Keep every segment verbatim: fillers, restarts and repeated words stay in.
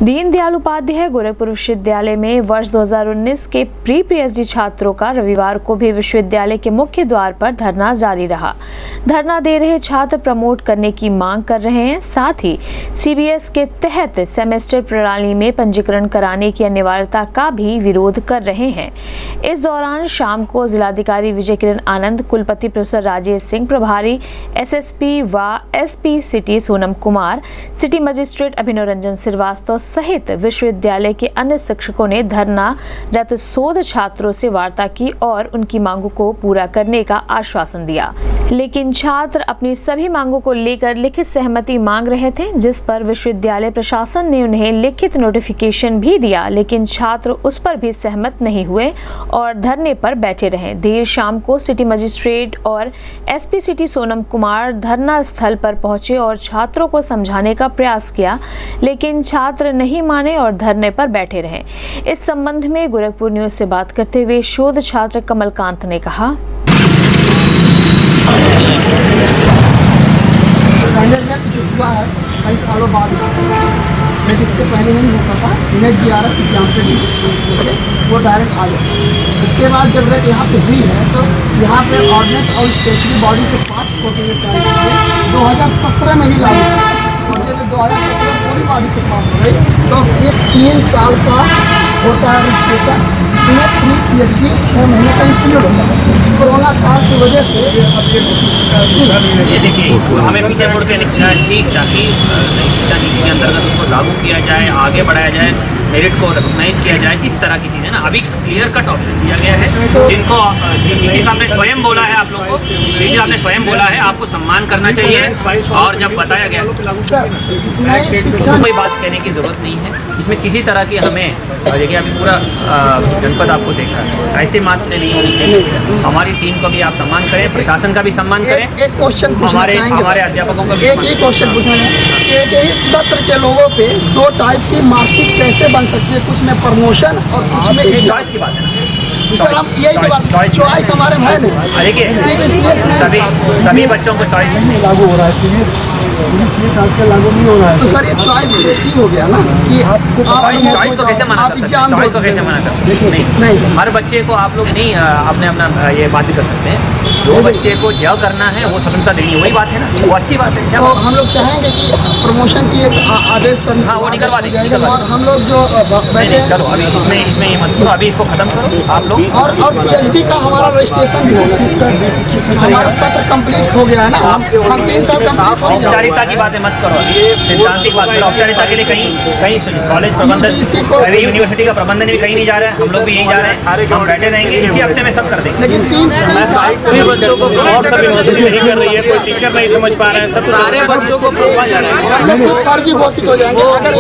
दीनदयाल उपाध्याय गोरखपुर विश्वविद्यालय में वर्ष दो हज़ार उन्नीस के प्री पीएचडी छात्रों का रविवार को भी विश्वविद्यालय के मुख्य द्वार पर धरना जारी रहा। धरना दे रहे छात्र प्रमोट करने की मांग कर रहे हैं, साथ ही सीबीएस के तहत सेमेस्टर प्रणाली में पंजीकरण कराने की अनिवार्यता का भी विरोध कर रहे हैं। इस दौरान शाम को जिलाधिकारी विजय किरण आनंद, कुलपति प्रोफेसर राजेश सिंह, प्रभारी एसएसपी व SP city Sonam Kumar, city magistrate Abhinav Ranjan Srivastava सहित विश्वविद्यालय के अन्य शिक्षकों ने धरना रत शोध छात्रों से वार्ता की और उनकी मांगों को पूरा करने का आश्वासन दिया। लेकिन छात्र अपनी सभी मांगों को लेकर लिखित सहमति मांग रहे थे, जिस पर विश्वविद्यालय प्रशासन ने उन्हें लिखित नोटिफिकेशन भी दिया, लेकिन छात्र उस पर भी सहमत नहीं हुए और धरने पर बैठे रहे। देर शाम को सिटी मजिस्ट्रेट और एसपी सिटी सोनम कुमार धरना स्थल पर पहुंचे और छात्रों को समझाने का प्रयास किया, लेकिन छात्र नहीं माने और धरने पर बैठे रहे। इस संबंध में गोरखपुर न्यूज से बात करते हुए शोध छात्र कमलकांत ने कहा, पहले नेट जो हुआ है कई सालों बाद नेट इसके पहले नहीं होता था। NET J R F exam पे वो डायरेक्ट आ गया। इसके बाद जब नेट यहाँ पे हुई है तो यहाँ पे ऑर्डिनेंस और स्टेचुरी बॉडी से पास होते हुए सारी दो हज़ार सत्रह में ही लागू और जब दो हज़ार सत्रह पूरी बॉडी से पास हो गई तो एक तीन साल का होता है रजिस्ट्रेशन, जिसमें प्री पी एच डी छः महीने का इंक्लूड होता है। कोरोना काल की वजह से ये देखिए हमें पीछे मुड़ के लिखना है ठीक, ताकि नई शिक्षा नीति के अंतर्गत उसको लागू किया जाए, आगे बढ़ाया जाए, मेरिट को रिकॉग्नाइज किया जाए, इस तरह की चीज़ें ना। अभी क्लियर कट ऑप्शन दिया गया है, जिनको किसी साहब ने स्वयं बोला है, आप लोग को किसी साहब ने स्वयं बोला है आपको सम्मान करना चाहिए। और जब बताया गया तो कोई बात कहने की जरूरत नहीं है, इसमें किसी तरह की हमें देखिए अभी पूरा जनपद आपको देख रहा है, ऐसे मात्र नहीं होनी चाहिए। हमारी टीम को भी आप सम्मान करें, प्रशासन का भी सम्मान करें। एक क्वेश्चन हमारे हमारे अध्यापकों का एक ही क्वेश्चन पूछना है, एक ही सत्र के लोगों पे दो टाइप की मार्कशीट कैसे बन सकती है? कुछ में प्रमोशन और कुछ में चॉइस की बात है सर, हम यही बात चॉइस हमारे में है नहीं। देखिए सभी सभी बच्चों को चॉइस नहीं लागू हो रहा है, लागू नहीं हो रहा है। तो सर ये चॉइस बेस ही हो गया ना कि आप चॉइस को कैसे मना करते हैं? चॉइस को कैसे मना करते हैं? नहीं नहीं, हर बच्चे को आप लोग नहीं अपने अपना ये बात भी कर सकते हैं। जो बच्चे को जो करना है वो स्वतंत्रता देनी, वही बात है ना, वो अच्छी बात है। तो हम लोग चाहेंगे कि प्रमोशन की एक आदेश सर हाँ वो निकलवा देंगे, और हम लोग जो बैठे करो अभी इसमें इसमें ये मत करो, अभी इसको खत्म करो आप लोग। और और पीएचडी का हमारा रजिस्ट्रेशन भी होना चाहिए। हमारा सत्र कंप्लीट हो गया है ना, हम तीन साल कंप्लीट हो गया। औपचारिकता की बातें मत करो, सिद्धांतिक बात करो। औपचारिकता के लिए कहीं कहीं कॉलेज प्रबंधन, यूनिवर्सिटी का प्रबंधन भी कहीं नहीं जा रहा है, हम लोग भी यहीं जा रहे हैं। हम बैठे रहेंगे, इसी हफ्ते में सब कर देंगे। लेकिन तीन तीन साल बच्चों को और सब यूनिवर्सिटी नहीं कर रही है, कोई टीचर नहीं समझ पा रहे हैं, सब सारे बच्चों को फर्जी घोषित हो जाएंगे। अगर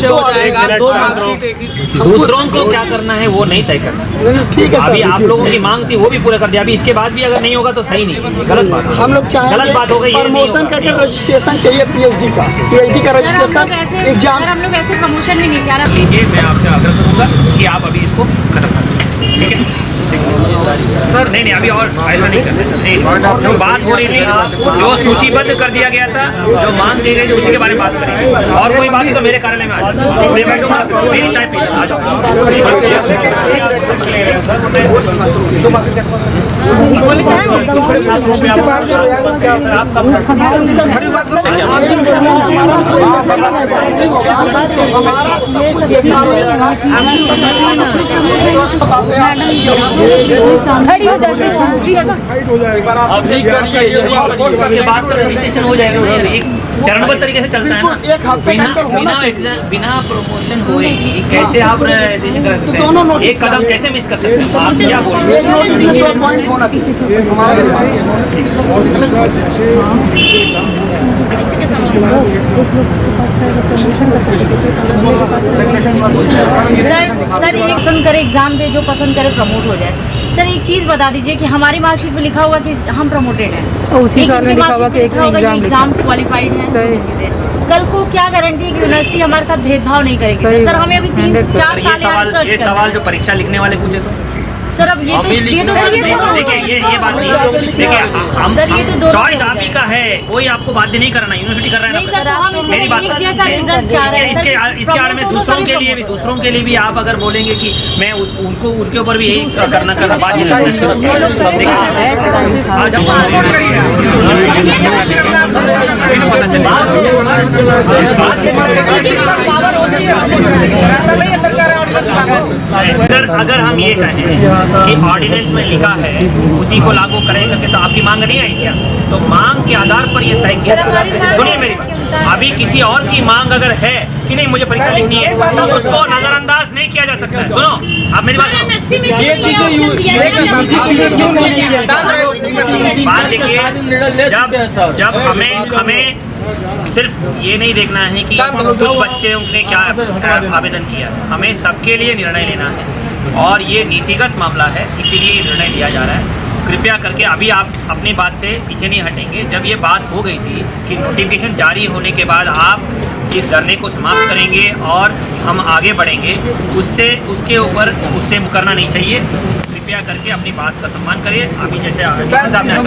दूसरों को क्या करना है वो नहीं तय करना। ठीक है, अभी आप लोगों की मांग थी वो भी पूरा कर दिया, अभी इसके बाद भी अगर नहीं होगा तो सही नहीं, गलत बात। हम लोग चाहेंगे गलत बात हो गई, प्रमोशन करके रजिस्ट्रेशन चाहिए पीएचडी का, पीएचडी का रजिस्ट्रेशन एग्जाम। हम लोग ऐसे प्रमोशन भी नहीं चाह रहे। ठीक है, मैं आपसे आग्रह करूंगा कि आप अभी इसको खत्म कर दें, ठीक है सर? नहीं नहीं, अभी और ऐसा नहीं करते। जो बात हो रही थी, जो सूचीबद्ध कर दिया गया था, जो मांग दी गई, उसी के बारे में बात करेंगे। और कोई बात तो मेरे कार्यालय में आ जाओ, मेरी चाय पी आ जाओ। चरणबद्ध तरीके से चलता है ना, बिना बिना प्रमोशन हुए ही कैसे आप एक कदम कैसे मिस कर सकते हैं? आप क्या बोल रहे सर? सर एक पसंद करे एग्जाम दे, जो पसंद करे प्रमोट हो जाए। सर एक चीज बता दीजिए कि हमारी मार्कशीट पे लिखा होगा कि हम प्रमोटेड हैं, उसी साल में लिखा होगा कि एक एग्जाम क्वालिफाइड है, सभी चीजें। कल को क्या गारंटी है कि यूनिवर्सिटी हमारे साथ भेदभाव नहीं करेगी? सर हमें अभी तीन चार साल ये सवाल जो परीक्षा लिखने वाले पूछे तो सर अब ये तो ये तो देखिए ये ये बात देखिए हम चॉइस आप ही का है, कोई आपको बाध्य नहीं करना, यूनिवर्सिटी कर रहा है। मेरी बात इसके इसके आड़ में दूसरों के लिए भी दूसरों के लिए भी आप अगर बोलेंगे कि मैं उनको उनके ऊपर भी यही करना करना बाध्य अगर अगर हम ये कहें कि ऑर्डिनेंस में लिखा है उसी को लागू करें करके, तो आपकी मांग नहीं आई क्या? तो मांग के आधार पर ये तय किया। सुनिए मेरी बात, अभी किसी और की मांग अगर है कि नहीं मुझे परीक्षा लिखनी है तो उसको नजरअंदाज नहीं किया जा सकता है। सुनो आप मेरी बात सुनो, बात देखिए, जब जब हमें हमें सिर्फ ये नहीं देखना है कि कुछ बच्चे ने क्या आवेदन किया, हमें सबके लिए निर्णय लेना है और ये नीतिगत मामला है, इसीलिए निर्णय लिया जा रहा है। कृपया करके अभी आप अपनी बात से पीछे नहीं हटेंगे। जब ये बात हो गई थी कि नोटिफिकेशन जारी होने के बाद आप इस धरने को समाप्त करेंगे और हम आगे बढ़ेंगे, उससे उसके ऊपर उससे मुकरना नहीं चाहिए। कृपया करके अपनी बात का सम्मान करिए। अभी जैसे साहब ने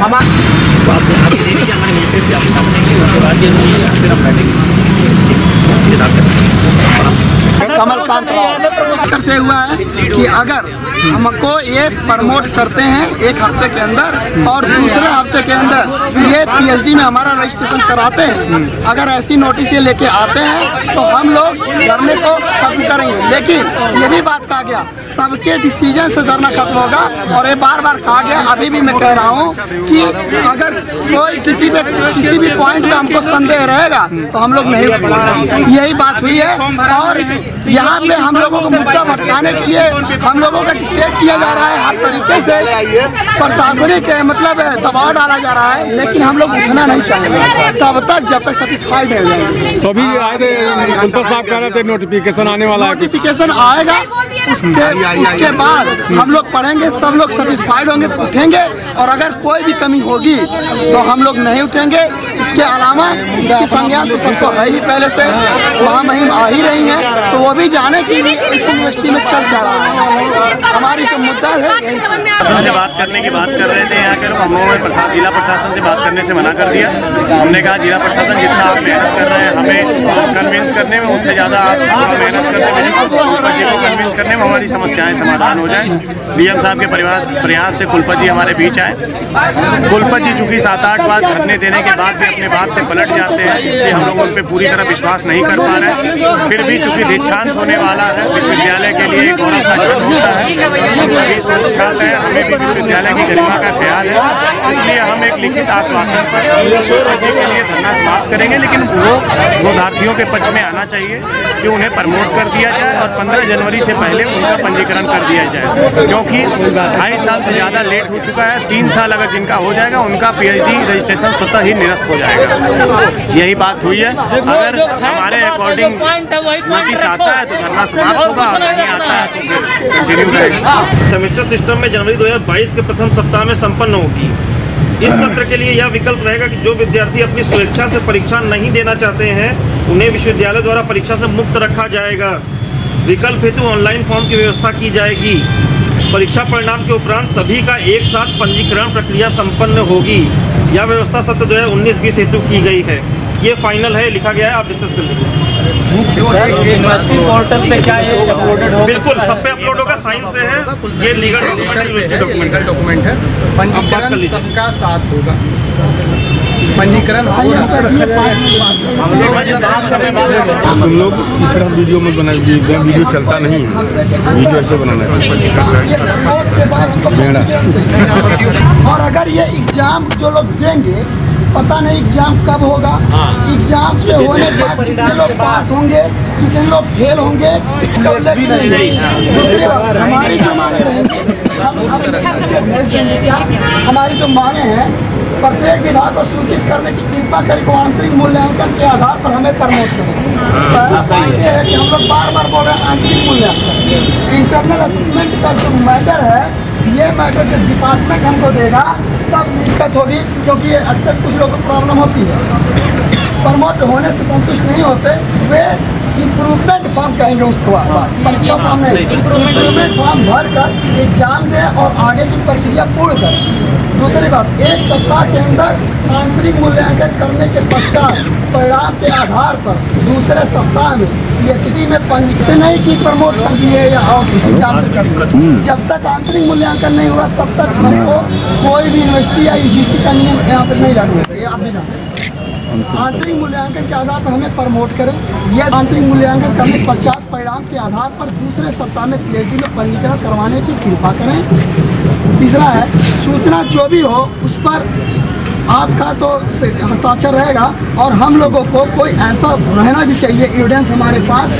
कमलकांत राव से हुआ है कि अगर हमको ये प्रमोट करते हैं एक हफ्ते के अंदर और दूसरे हफ्ते के अंदर ये पीएचडी में हमारा रजिस्ट्रेशन कराते हैं, अगर ऐसी नोटिस ये लेके आते हैं तो हम लोग धरने को खत्म करेंगे। लेकिन ये भी बात कहा गया सबके डिसीजन से धरना खत्म होगा, और ये बार बार कहा गया, अभी भी मैं कह रहा हूँ कि अगर कोई किसी पे किसी भी पॉइंट पे हमको संदेह रहेगा तो हम लोग नहीं उठेंगे। यही बात हुई है और यहाँ पे हम लोगों को मुद्दा भटकाने के लिए हम लोगों का डिक्टेट किया जा रहा है, हर तरीके से प्रशासनिक मतलब दबाव डाला जा रहा है, लेकिन हम लोग उठना नहीं चाहेंगे तब तक जब तक सेटिस्फाइड नहीं जाएंगे। तो अभी आए थे साहब कह रहे थे नोटिफिकेशन आने वाला है, नोटिफिकेशन आएगा उसके उसके बाद हम लोग पढ़ेंगे, सब लोग सेटिस्फाइड होंगे तो उठेंगे, और अगर कोई भी कमी होगी तो हम लोग नहीं उठेंगे। इसके अलावा इसकी संज्ञान तो सबको है ही पहले से, वहाँ मुहिम आ ही रही है, तो वो भी जाने की इस यूनिवर्सिटी में चल क्या रहा है। हमारी जो मुद्दा है से बात करने की बात कर रहे थे, यहाँ के हम लोगों ने प्रशासन जिला प्रशासन से बात करने से मना कर दिया। हमने कहा जिला प्रशासन जितना आप मेहनत कर रहे हैं हमें कन्विंस करने में, उससे ज़्यादा आप मेहनत करने में कुलपति को कन्विंस करने में हमारी समस्याएं समाधान हो जाए। डीएम साहब के परिवार प्रयास से कुलपति हमारे बीच आए। कुलपति चूंकि सात आठ बार धरने देने के बाद भी अपने बात से पलट जाते हैं, इसलिए हम लोग उन पर पूरी तरह विश्वास नहीं कर पा रहे। फिर भी चूंकि दीक्षांत होने वाला है, विश्वविद्यालय के लिए गौरव का क्षण होता है, हम सभी छात्र हैं, हमें भी विश्वविद्यालय की गरिमा का ख्याल है, इसलिए हम एक लिखित आश्वासन पर कुलपति के लिए धरना समाप्त करेंगे। लेकिन वो शोधार्थियों के पक्ष में आना चाहिए कि उन्हें प्रमोट कर दिया जाए और पंद्रह जनवरी से पहले उनका पंजीकरण कर दिया जाए, क्योंकि ढाई साल से ज़्यादा लेट हो चुका है। तीन साल अगर जिनका हो जाएगा उनका पीएचडी रजिस्ट्रेशन स्वतः ही निरस्त हो जाएगा। यही बात हुई है। अगर हमारे अकॉर्डिंग नोटिस आता है तो धरना समाप्त होगा, और नहीं आता है तो फिर कंटिन्यू रहेगा। सेमेस्टर सिस्टम में जनवरी दो हज़ार बाईस के प्रथम सप्ताह में संपन्न होगी। इस सत्र के लिए यह विकल्प रहेगा कि जो विद्यार्थी अपनी स्वेच्छा से परीक्षा नहीं देना चाहते हैं उन्हें विश्वविद्यालय द्वारा परीक्षा से मुक्त रखा जाएगा। विकल्प हेतु ऑनलाइन फॉर्म की व्यवस्था की जाएगी। परीक्षा परिणाम के उपरांत सभी का एक साथ पंजीकरण प्रक्रिया संपन्न होगी। यह व्यवस्था सत्र दो हज़ार उन्नीस बीस हेतु की गई है। ये फाइनल है, लिखा गया है, आप डिस्कस कर लीजिए। यूनिवर्सिटी पोर्टल पे क्या है अपलोडेड होगा? बिल्कुल सब पे अपलोड होगा, साइन से है, ये लीगल डॉक्यूमेंट डॉक्यूमेंट है डॉक्यूमेंट है पंजीकरण सबका साथ होगा। पंजीकरण तुम लोग इस तरह वीडियो में बनाइए, वीडियो चलता नहीं है, वीडियो ऐसे बनाना है। और अगर ये एग्जाम जो लोग देंगे पता नहीं एग्जाम कब होगा, एग्जाम पे होने के बाद कितने लोग पास होंगे, कितने लोग फेल होंगे, दूसरी बात हमारी जो मांगे रहेंगी हम हमारी जो मांगे हैं प्रत्येक विभाग को सूचित करने की कृपा करें को आंतरिक मूल्यांकन के आधार पर हमें प्रमोट करें। पहला पॉइंट ये है कि हम लोग बार बार बोल रहे हैं आंतरिक मूल्यांकन, इंटरनल असेसमेंट का जो मैटर है, ये मैटर जब डिपार्टमेंट हमको देगा तब दिक्कत होगी, क्योंकि ये अक्सर कुछ लोगों को प्रॉब्लम होती है, प्रमोट होने से संतुष्ट नहीं होते, वे इम्प्रूवमेंट फॉर्म कहेंगे उसको, परीक्षा फॉर्म नहीं, इम्प्रूवमेंट फॉर्म भर कर एग्जाम दे और आगे की प्रक्रिया पूर्ण करें। दूसरी बात, एक सप्ताह के अंदर आंतरिक मूल्यांकन करने के पश्चात परिणाम के आधार पर दूसरे सप्ताह में पीएचडी में पंजीकरण से नहीं कि प्रमोट कर दिए या और कुछ एग्जाम कर दिए। जब तक आंतरिक मूल्यांकन नहीं हुआ तब तक हमको कोई भी यूनिवर्सिटी या यूजीसी का नियम यहाँ पर नहीं लागू होगा, ये आप भी जानते हैं। आंतरिक मूल्यांकन के आधार पर हमें प्रमोट करें, यह आंतरिक मूल्यांकन करने के पश्चात परिणाम के आधार पर दूसरे सप्ताह में पीएचडी में पंजीकरण करवाने की कृपा करें। तीसरा है, सूचना जो भी हो उस पर आपका तो हस्ताक्षर रहेगा और हम लोगों को कोई ऐसा रहना भी चाहिए एविडेंस हमारे पास।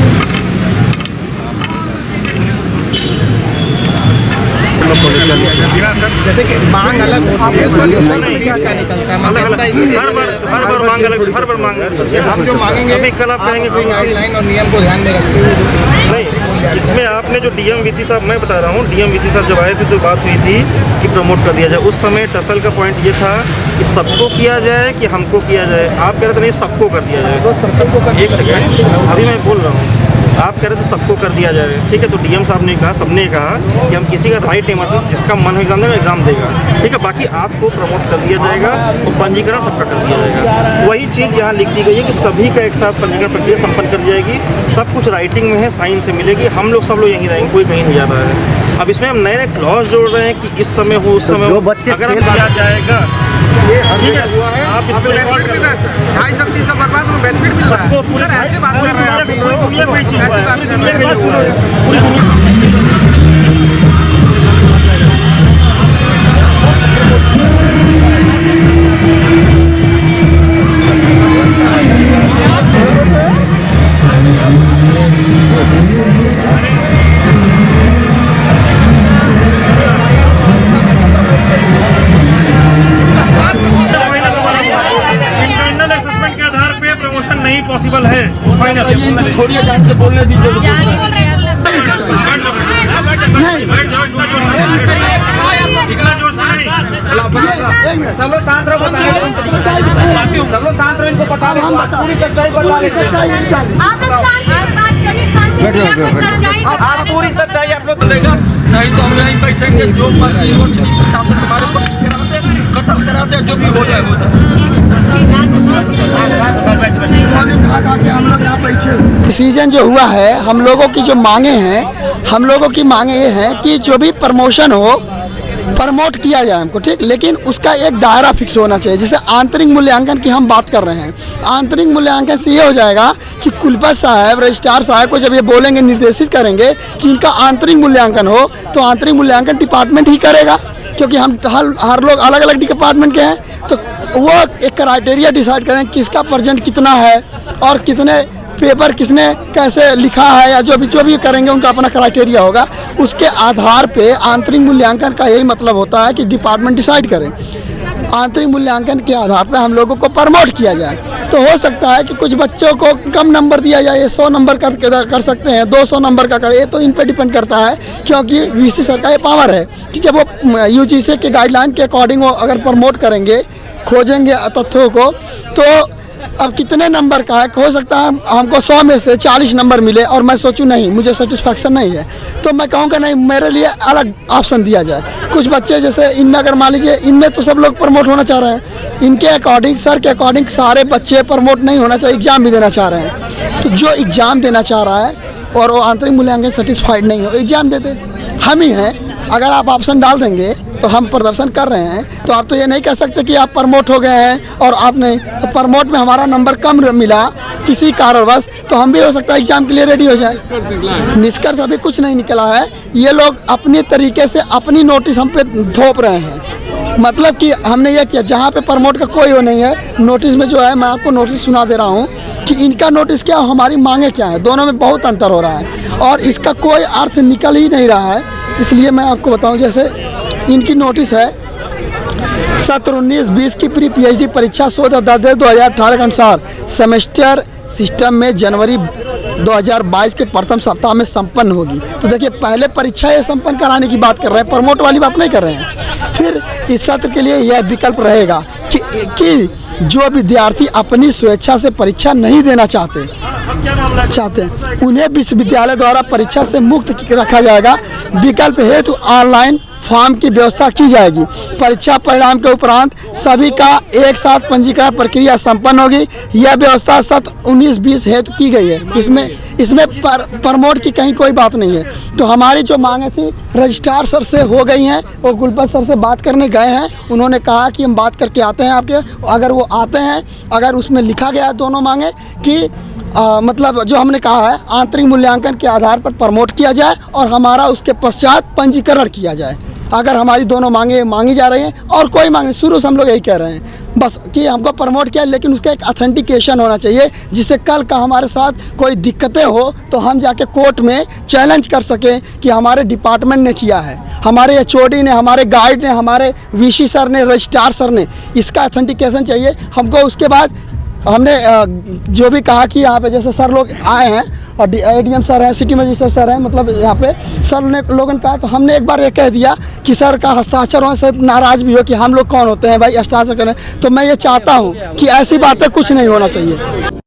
जैसे कि मांग अलग होती है, सोल्यूशन का निकलता है, हर बार हर बार मांग अलग, हर बार मांग हम जो मांगेंगे अभी कल आप कहेंगे कोई गाइडलाइन और नियम को ध्यान में रखते हुए नहीं। इसमें आपने जो डीएम वीसी साहब, मैं बता रहा हूँ, डीएम वीसी साहब जब आए थे तो बात हुई थी कि प्रमोट कर दिया जाए। उस समय टसल का पॉइंट ये था कि सबको किया जाए कि हमको किया जाए। आप कह रहे थे नहीं सबको कर दिया जाए, सबको कर, एक सेकेंड अभी मैं बोल रहा हूँ, आप कह रहे थे सबको कर दिया जाए, ठीक है। तो डीएम साहब ने कहा, सबने कहा कि हम किसी का राइट नहीं मानते, जिसका मन हो एग्जाम देगा एग्जाम देगा, ठीक है। बाकी आपको प्रमोट कर दिया जाएगा और पंजीकरण सबका कर दिया जाएगा। वही चीज़ यहाँ लिख दी गई है कि सभी का एक साथ पंजीकरण प्रक्रिया संपन्न कर जाएगी। सब कुछ राइटिंग में है, साइन से मिलेगी। हम लोग सब लोग यहीं रहेंगे, कोई कहीं नहीं जा रहा है। अब इसमें हम नए नए क्लॉज जोड़ रहे हैं कि इस समय हो उस समय हो, अगर हम किया जाएगा ठीक है। आप इसमें ढाई सौ तीन सौ बर्बाद में बेनिफिट मिल रहा है, सर ऐसे बात कर रहे हैं, पूरी दुनिया में चीज़ ऐसे बात कर रहे हैं, पूरी दुनिया नहीं पॉसिबल है। फाइनल छोड़िए, जान से बोलने दीजिए। इतना जोश में नहीं, सब लोग शांत रहो, बता रहे हैं सब लोग शांत रहो, इनको पता हम पूरी सच्चाई बता रहे हैं। आप पूरी सच्चाई आप लोग देगा, नहीं तो हम यहीं बैठेंगे, जो यूनिवर्सिटी प्रशासन हमारे कतल कराते हैं, जो भी हो जाए हो जाए। डिसीजन जो हुआ है, हम लोगों की जो मांगे हैं, हम लोगों की मांगे ये हैं कि जो भी प्रमोशन हो प्रमोट किया जाए हमको, ठीक, लेकिन उसका एक दायरा फिक्स होना चाहिए। जैसे आंतरिक मूल्यांकन की हम बात कर रहे हैं, आंतरिक मूल्यांकन से ये हो जाएगा कि कुलपति साहब, रजिस्ट्रार साहब को जब ये बोलेंगे, निर्देशित करेंगे कि इनका आंतरिक मूल्यांकन हो, तो आंतरिक मूल्यांकन डिपार्टमेंट ही करेगा, क्योंकि हम हर हर लोग अलग अलग डिपार्टमेंट के हैं। तो वो एक क्राइटेरिया डिसाइड करें किसका परसेंट कितना है और कितने पेपर किसने कैसे लिखा है, या जो भी जो भी करेंगे उनका अपना क्राइटेरिया होगा। उसके आधार पे आंतरिक मूल्यांकन का यही मतलब होता है कि डिपार्टमेंट डिसाइड करें। आंतरिक मूल्यांकन के आधार पे हम लोगों को प्रमोट किया जाए। तो हो सकता है कि कुछ बच्चों को कम नंबर दिया जाए, ये सौ नंबर का कर सकते हैं, दो सौ नंबर का करे, तो इन पे डिपेंड करता है, क्योंकि वीसी सर का ये पावर है कि जब वो यूजीसी के गाइडलाइन के अकॉर्डिंग वो अगर प्रमोट करेंगे, खोजेंगे तथ्यों को, तो अब कितने नंबर का है, हो सकता है हमको सौ में से चालीस नंबर मिले और मैं सोचूं नहीं, मुझे सेटिस्फैक्शन नहीं है, तो मैं कहूँगा नहीं, मेरे लिए अलग ऑप्शन दिया जाए। कुछ बच्चे जैसे इनमें अगर मान लीजिए, इनमें तो सब लोग प्रमोट होना चाह रहे हैं, इनके अकॉर्डिंग, सर के अकॉर्डिंग सारे बच्चे प्रमोट नहीं होना चाहिए, एग्ज़ाम भी देना चाह रहे हैं। तो जो एग्ज़ाम देना चाह रहा है और वो आंतरिक मूल्यांकन सेटिस्फाइड नहीं हो, एग्ज़ाम दे दे, हम ही हैं। अगर आप ऑप्शन डाल देंगे तो हम प्रदर्शन कर रहे हैं, तो आप तो ये नहीं कह सकते कि आप प्रमोट हो गए हैं और आप नहीं। तो प्रमोट में हमारा नंबर कम मिला किसी कारणवश, तो हम भी हो सकता है एग्जाम के लिए रेडी हो जाए। निष्कर्ष अभी कुछ नहीं निकला है, ये लोग अपने तरीके से अपनी नोटिस हम पे थोप रहे हैं। मतलब कि हमने ये किया, जहाँ पे प्रमोट का कोई वो नहीं है, नोटिस में जो है, मैं आपको नोटिस सुना दे रहा हूँ कि इनका नोटिस क्या, हमारी मांगे क्या है, दोनों में बहुत अंतर हो रहा है और इसका कोई अर्थ निकल ही नहीं रहा है। इसलिए मैं आपको बताऊं, जैसे इनकी नोटिस है, सत्र उन्नीस बीस की प्री पीएचडी परीक्षा सोलह दस दो हज़ार अठारह के अनुसार सेमेस्टर सिस्टम में जनवरी दो हज़ार बाईस के प्रथम सप्ताह में संपन्न होगी। तो देखिए, पहले परीक्षा ये संपन्न कराने की बात कर रहे हैं, प्रमोट वाली बात नहीं कर रहे हैं। फिर इस सत्र के लिए यह विकल्प रहेगा कि, कि जो विद्यार्थी अपनी स्वेच्छा से परीक्षा नहीं देना चाहते, क्या मामला चाहते हैं, उन्हें विश्वविद्यालय द्वारा परीक्षा से मुक्त रखा जाएगा। विकल्प हेतु ऑनलाइन फॉर्म की व्यवस्था की जाएगी। परीक्षा परिणाम के उपरांत सभी का एक साथ पंजीकरण प्रक्रिया संपन्न होगी। यह व्यवस्था सत्र उन्नीस बीस हेतु की गई है। इसमें इसमें पर, प्रमोट की कहीं कोई बात नहीं है। तो हमारी जो मांगे थी रजिस्ट्रार सर से हो गई हैं, वो कुलपति सर से बात करने गए हैं। उन्होंने कहा कि हम बात करके आते हैं आपके, अगर वो आते हैं, अगर उसमें लिखा गया है दोनों मांगे कि आ, मतलब जो हमने कहा है आंतरिक मूल्यांकन के आधार पर प्रमोट किया जाए और हमारा उसके पश्चात पंजीकरण किया जाए। अगर हमारी दोनों मांगे मांगी जा रही हैं और कोई मांगे, शुरू से हम लोग यही कह रहे हैं बस कि हमको प्रमोट किया, लेकिन उसका एक ऑथेंटिकेशन होना चाहिए जिससे कल का हमारे साथ कोई दिक्कतें हो तो हम जाके कोर्ट में चैलेंज कर सकें कि हमारे डिपार्टमेंट ने किया है, हमारे एच ओ डी ने, हमारे गाइड ने, हमारे वी सी सर ने, रजिस्ट्रार सर ने। इसका ऑथेंटिकेशन चाहिए हमको। उसके बाद हमने जो भी कहा कि यहाँ पे जैसे सर लोग आए हैं और ए डी एम सर हैं, सिटी मजिस्ट्रेट सर हैं, मतलब यहाँ पे सर ने लोगों ने कहा, तो हमने एक बार ये कह दिया कि सर का हस्ताक्षर हो, सर नाराज़ भी हो कि हम लोग कौन होते हैं भाई हस्ताक्षर करें। तो मैं ये चाहता हूँ कि ऐसी बातें कुछ नहीं होना चाहिए।